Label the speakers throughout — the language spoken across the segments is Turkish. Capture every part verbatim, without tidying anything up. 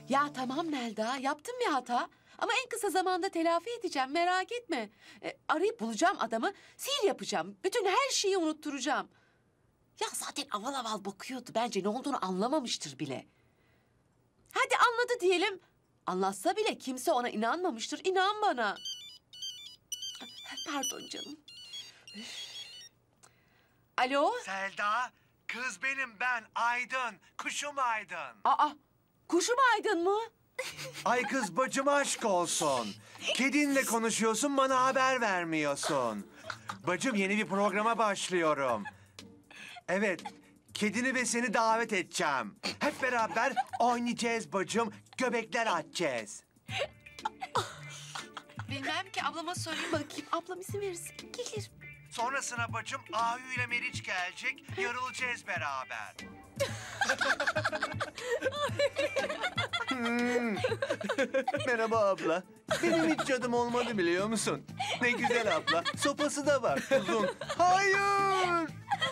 Speaker 1: Ya tamam Melda, yaptım bir hata. Ama en kısa zamanda telafi edeceğim, merak etme. E, arayıp bulacağım adamı, sihir yapacağım. Bütün her şeyi unutturacağım. Ya zaten aval aval bakıyordu. Bence ne olduğunu anlamamıştır bile. Hadi anladı diyelim. Anlatsa bile kimse ona inanmamıştır. İnan bana. Pardon canım. Üf. Alo?
Speaker 2: Selda, kız benim ben Aydın, kuşum Aydın.
Speaker 1: Aa, kuşum Aydın mı?
Speaker 2: Ay kız bacım aşk olsun. Kedinle konuşuyorsun bana haber vermiyorsun. Bacım yeni bir programa başlıyorum. Evet, kedini ve seni davet edeceğim. Hep beraber oynayacağız bacım, göbekler atacağız.
Speaker 1: Bilmem ki, ablama sorayım bakayım. Ablam izin verirse gelir.
Speaker 2: Sonrasına bacım Ahu ile Meriç gelecek, yarılacağız beraber. Hmm. Merhaba abla. Benim hiç cadım olmadı biliyor musun? Ne güzel abla. Sopası da var uzun. Hayır.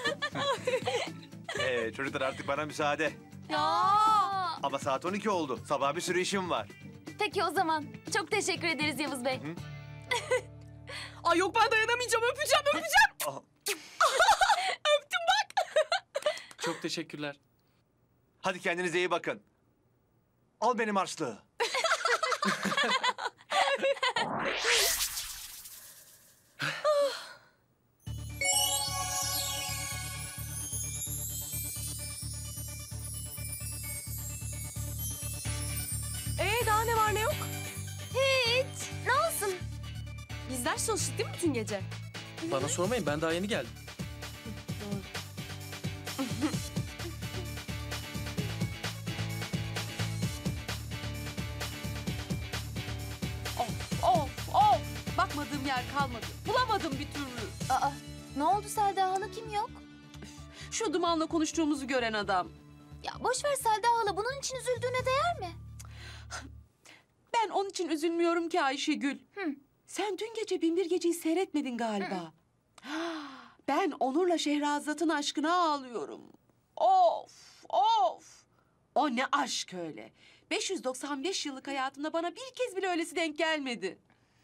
Speaker 2: Ee, çocuklar artık bana müsaade.
Speaker 3: Ya.
Speaker 2: Ama saat on iki oldu. Sabah bir sürü işim var.
Speaker 3: Peki o zaman. Çok teşekkür ederiz Yavuz Bey.
Speaker 4: Ay yok ben dayanamayacağım. Öpeceğim, öpeceğim.
Speaker 2: Ah,
Speaker 4: Öptüm bak.
Speaker 5: Çok teşekkürler.
Speaker 2: hadi kendinize iyi bakın. Al benim harçlığı.
Speaker 4: Ee daha ne var ne yok?
Speaker 3: Hiç. Ne olsun?
Speaker 4: Biz ders çalıştık değil mi bütün gece?
Speaker 5: Bana sormayın, ben daha yeni geldim.
Speaker 1: Of, of, of. Bakmadığım yer kalmadı. Bulamadım bir türlü.
Speaker 3: Aa, ne oldu Selda hala kim yok?
Speaker 1: Şu dumanla konuştuğumuzu gören adam.
Speaker 3: Ya boş ver Selda hala. Bunun için üzüldüğüne değer mi?
Speaker 1: Ben onun için üzülmüyorum ki Ayşegül.
Speaker 3: Hı.
Speaker 1: Sen dün gece Binbir Gece'yi seyretmedin galiba. Ben Onur'la Şehrazat'ın aşkına ağlıyorum. Of, of. O ne aşk öyle. beş yüz doksan beş yıllık hayatımda bana bir kez bile öylesi denk gelmedi.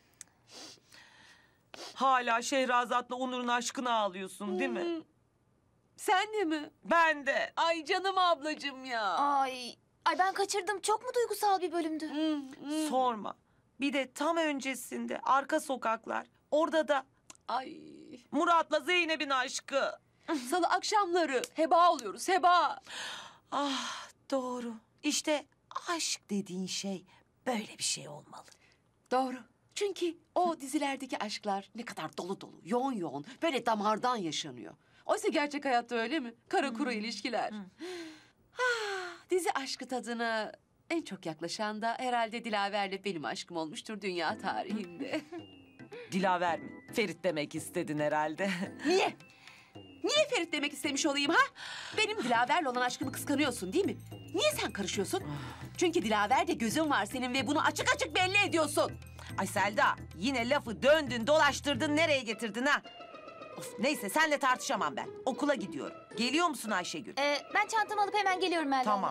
Speaker 4: Hala Şehrazat'la Onur'un aşkına ağlıyorsun değil mi?
Speaker 1: Hı. Sen de mi?
Speaker 4: Ben de.
Speaker 1: Ay canım ablacığım ya.
Speaker 3: Ay, ay ben kaçırdım. Çok mu duygusal bir bölümdü?
Speaker 1: Hı, hı.
Speaker 4: Sorma. Bir de tam öncesinde arka sokaklar. Orada da
Speaker 1: Ay.
Speaker 4: Murat'la Zeynep'in aşkı.
Speaker 1: Salı akşamları heba oluyoruz, heba.
Speaker 4: Ah doğru. İşte aşk dediğin şey böyle bir şey olmalı.
Speaker 1: Doğru. Çünkü o dizilerdeki aşklar ne kadar dolu dolu, yoğun yoğun, böyle damardan yaşanıyor. Oysa gerçek hayatta öyle mi? Kara kuru ilişkiler. Ah, dizi aşkı tadına en çok yaklaşan da herhalde Dilaver'le benim aşkım olmuştur dünya tarihinde.
Speaker 4: Dilaver mi? Ferit demek istedin herhalde.
Speaker 1: Niye? Niye Ferit demek istemiş olayım ha? Benim Dilaver'le olan aşkımı kıskanıyorsun değil mi? Niye sen karışıyorsun? Çünkü Dilaver'de gözün var senin ve bunu açık açık belli ediyorsun.
Speaker 4: Ay Selda yine lafı döndün dolaştırdın nereye getirdin ha? Of, neyse senle tartışamam ben. Okula gidiyorum. Geliyor musun Ayşegül?
Speaker 3: Ee, ben çantamı alıp hemen geliyorum Melda.
Speaker 4: Tamam.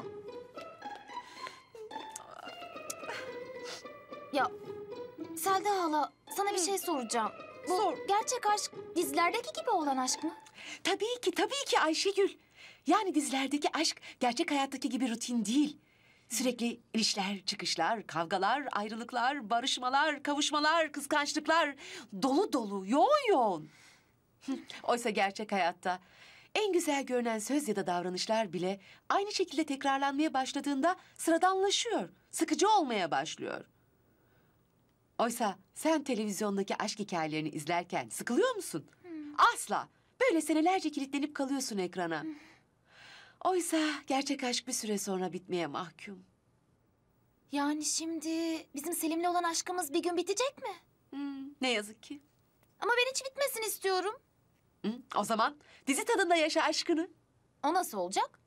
Speaker 3: Ya Selda hala sana bir şey soracağım. Bu
Speaker 1: Sor.
Speaker 3: gerçek aşk dizilerdeki gibi olan aşk mı?
Speaker 1: Tabii ki, tabii ki Ayşegül. Yani dizilerdeki aşk gerçek hayattaki gibi rutin değil. Sürekli inişler, çıkışlar, kavgalar, ayrılıklar, barışmalar, kavuşmalar, kıskançlıklar. Dolu dolu, yoğun yoğun. Oysa gerçek hayatta en güzel görünen söz ya da davranışlar bile aynı şekilde tekrarlanmaya başladığında sıradanlaşıyor, sıkıcı olmaya başlıyor. Oysa sen televizyondaki aşk hikayelerini izlerken sıkılıyor musun? Asla. Böyle senelerce kilitlenip kalıyorsun ekrana. Oysa gerçek aşk bir süre sonra bitmeye mahkum.
Speaker 3: Yani şimdi bizim Selim'le olan aşkımız bir gün bitecek mi?
Speaker 1: Hmm, ne yazık ki.
Speaker 3: Ama ben hiç bitmesin istiyorum.
Speaker 1: Hı, o zaman dizi tadında yaşa aşkını.
Speaker 3: O nasıl olacak?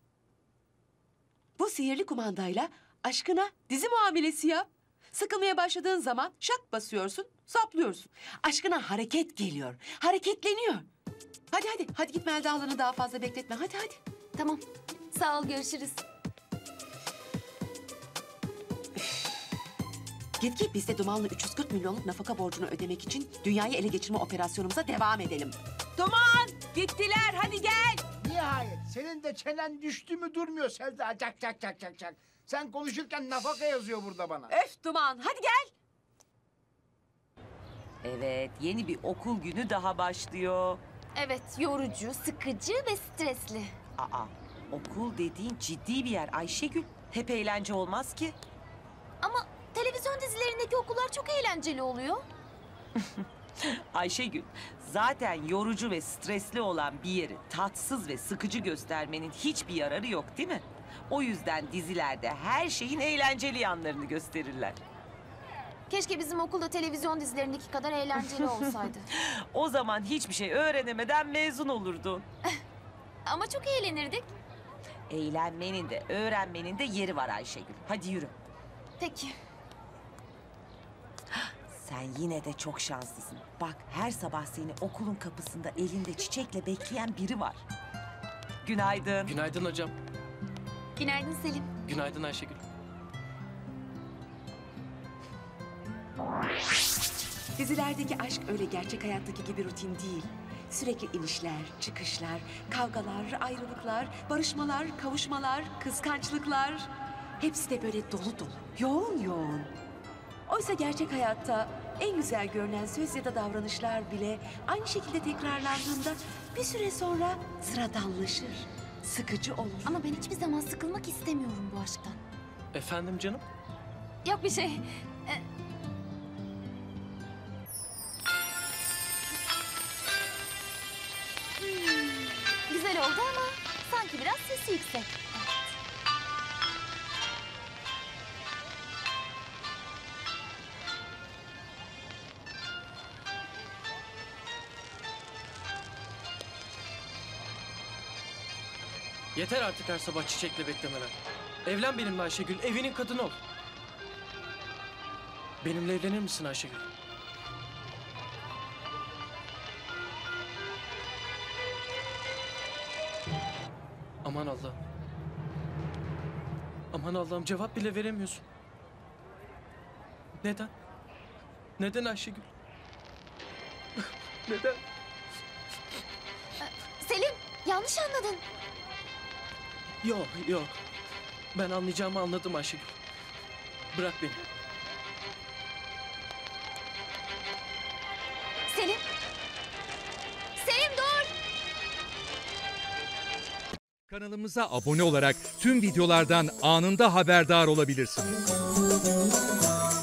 Speaker 1: Bu sihirli kumandayla aşkına dizi muamelesi yap. Sıkılmaya başladığın zaman şak basıyorsun, saplıyorsun. Aşkına hareket geliyor, hareketleniyor. Hadi hadi, hadi git Melda halanı daha fazla bekletme. Hadi hadi.
Speaker 3: Tamam. Sağ ol, görüşürüz.
Speaker 1: Git ki biz de Duman'la üç yüz kırk milyonluk nafaka borcunu ödemek için dünyayı ele geçirme operasyonumuza devam edelim.
Speaker 4: Duman gittiler hadi gel.
Speaker 6: Nihayet senin de çenen düştü mü durmuyor Selda. Çak çak çak çak çak. Sen konuşurken nafaka yazıyor burada bana.
Speaker 1: Öf Duman, hadi gel.
Speaker 4: Evet yeni bir okul günü daha başlıyor.
Speaker 3: Evet, yorucu, sıkıcı ve stresli.
Speaker 4: Aa okul dediğin ciddi bir yer Ayşegül. Hep eğlence olmaz ki.
Speaker 3: Ama televizyon dizilerindeki okullar çok eğlenceli oluyor.
Speaker 4: Ayşegül, zaten yorucu ve stresli olan bir yeri tatsız ve sıkıcı göstermenin hiçbir yararı yok değil mi? O yüzden dizilerde her şeyin eğlenceli yanlarını gösterirler.
Speaker 3: Keşke bizim okulda televizyon dizilerindeki kadar eğlenceli olsaydı.
Speaker 4: O zaman hiçbir şey öğrenemeden mezun olurdun.
Speaker 3: Ama çok eğlenirdik.
Speaker 4: Eğlenmenin de öğrenmenin de yeri var Ayşegül. Hadi yürü.
Speaker 3: Peki.
Speaker 4: Sen yine de çok şanslısın. Bak her sabah seni okulun kapısında elinde çiçekle bekleyen biri var. Günaydın.
Speaker 5: Günaydın hocam.
Speaker 3: Günaydın Selim.
Speaker 5: Günaydın Ayşegül.
Speaker 1: Dizilerdeki aşk öyle gerçek hayattaki gibi rutin değil. Sürekli inişler, çıkışlar, kavgalar, ayrılıklar, barışmalar, kavuşmalar, kıskançlıklar. Hepsi de böyle dolu dolu, yoğun yoğun. Oysa gerçek hayatta en güzel görünen söz ya da davranışlar bile aynı şekilde tekrarlandığında bir süre sonra sıradanlaşır, sıkıcı olur.
Speaker 3: Ama ben hiçbir zaman sıkılmak istemiyorum bu aşktan.
Speaker 5: Efendim canım?
Speaker 3: Yok bir şey. Ee, hmm, güzel oldu ama sanki biraz sesi yüksek.
Speaker 5: Yeter artık her sabah çiçekle beklemeler. Evlen benimle Ayşegül, evinin kadını ol. Benimle evlenir misin Ayşegül? Aman Allah'ım. Aman Allah'ım cevap bile veremiyorsun. Neden? Neden Ayşegül? Neden?
Speaker 3: Selim, yanlış anladın.
Speaker 5: Yok, yok. Ben anlayacağımı anladım Ayşegül. Bırak beni.
Speaker 3: Selim. Selim dur.
Speaker 7: Kanalımıza abone olarak tüm videolardan anında haberdar olabilirsiniz.